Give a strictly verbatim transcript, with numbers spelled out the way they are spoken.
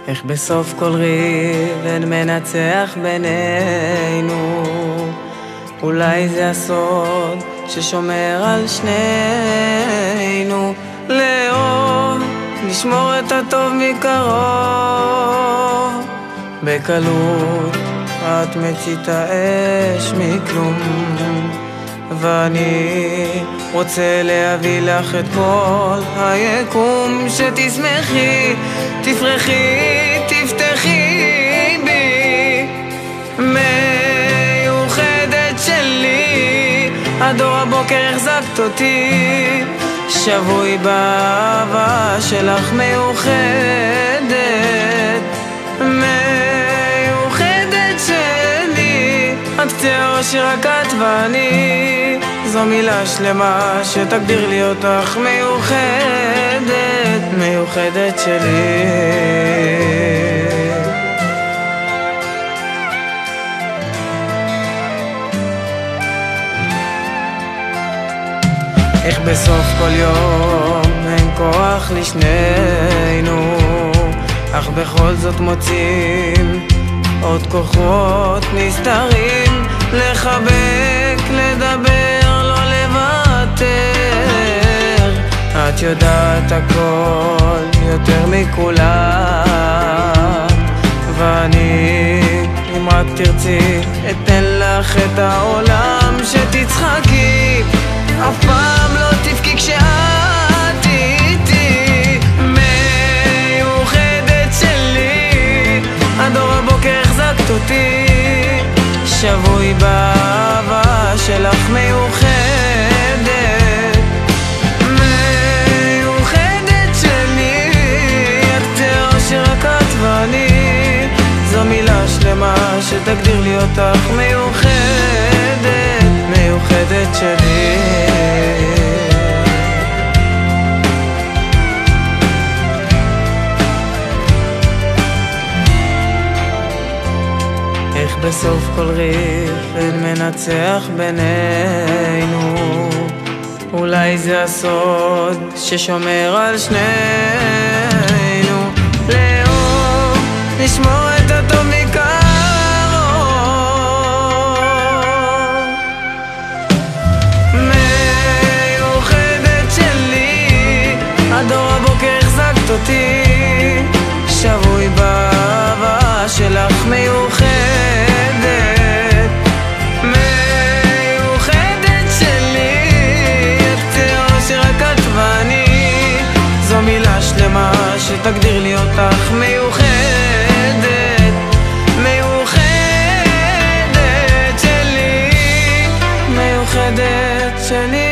איך בסוף כל ריב אין מנצח בינינו. אולי זה הסוד ששומר על שנינו. לאהוב, לשמור את הטוב מקרוב. בקלות את מציתה אש מכלום, ואני רוצה להביא לך את כל היקום. שתשמחי, תפרחי, תפתחי בי, מיוחדת שלי. עד אור הבוקר החזקת אותי, שבוי באהבה שלך. מיוחדת, מיוחדת שלי. את קצה האושר רק את ואני, זו מילה שלמה שתגדיר לי אותך. מיוחדת, מיוחדת שלי. איך בסוף כל יום אין כוח לשנינו, אך בכל זאת מוצאים עוד כוחות נסתרים. לחבק, לדבר, לא לוותר. את יודעת הכל יותר מכולם, ואני, אם רק תרצי, אתן לך את העולם. שתצחקי, אף פעם לא תבכי כשאת איתי. מיוחדת שלי, עד אור הבוקר החזקת אותי, שבוי באהבה שלך. מיוחדת, מיוחדת שלי. את קצה האושר רק את ואני, זו מילה שלמה שתגדיר לי אותך. מיוחדת, מיוחדת שלי. איך בסוף כל ריב אין מנצח בינינו. אולי זה הסוד ששומר על שנינו. לאהוב, לשמור את הטוב מקרוב. מיוחדת שלי, עד אור הבוקר החזקת אותי, שבוי באהבה שלך. מיוחדת, מיוחדת שלי. את קצה האושר רק את ואני, זו מילה שלמה שתגדיר לי אותך. מיוחדת, מיוחדת שלי, מיוחדת שלי.